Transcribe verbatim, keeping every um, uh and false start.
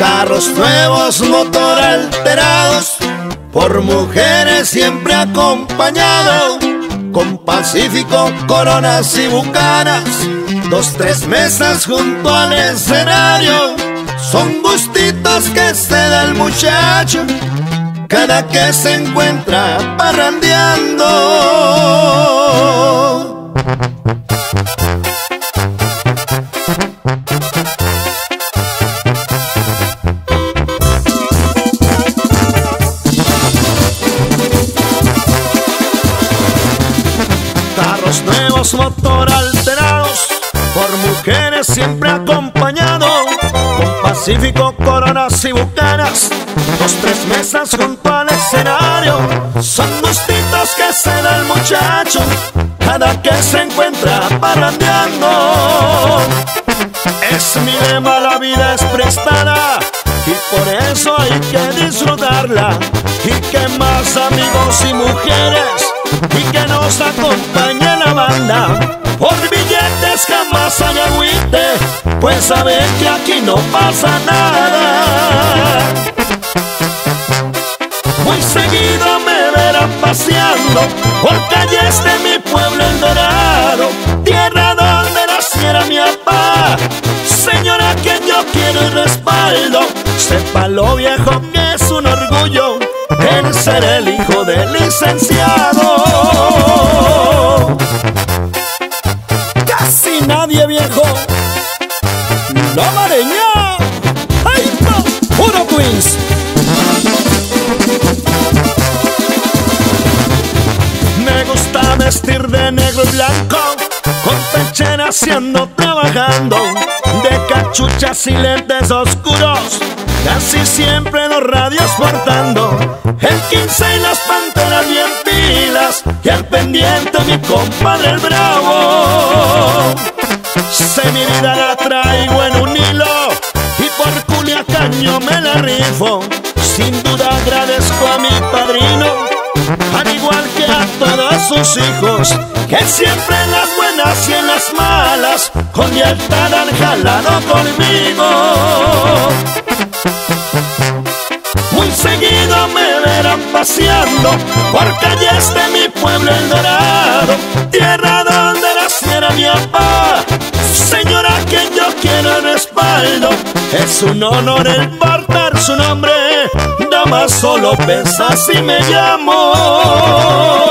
Carros nuevos, motor alterados, por mujeres siempre acompañado, con Pacífico, Coronas y Bucanas, dos, tres mesas junto al escenario. Son gustitos que se da el muchacho cada que se encuentra parrandeando. Carros nuevos, motor alterados, por mujeres siempre acompañado, con Pacífico, Coronas y Bucanas, dos, tres mesas junto al escenario. Son gustitos que se da el muchacho cada que se encuentra parrandeando. Es mi lema, la vida es prestada y por eso hay que disfrutarla. Y que más amigos y mujeres y que nos acompañe la banda. Por billetes jamás hay agüite, pues saben que aquí no pasa nada. Muy seguido me verán paseando por calles de mi pueblo El Dorado, tierra donde naciera mi papá. Señora, que yo quiero el respaldo, sepa lo viejo que es un orgullo el ser el hijo del licenciado. Casi nadie, viejo. La Mareña. ¡Ay, no! ¡Puro Twins! Me gusta vestir de negro y blanco, con pechera haciendo trabajando, de cachuchas y lentes oscuros, casi siempre los radios portando, el quince y las panteras bien pilas, y al pendiente mi compadre el Bravo. Sé mi vida la traigo en un hilo, y por Culiacán yo me la rifo. Sin duda agradezco a mi padrino, al igual que a todos sus hijos, que siempre en las buenas y en las malas con lealtad han jalado conmigo. Muy seguido me verán paseando por calles de mi pueblo El Dorado, tierra donde naciera mi papá. Señora, que yo quiero el respaldo, es un honor el portar su nombre. Damaso López, así me llamo.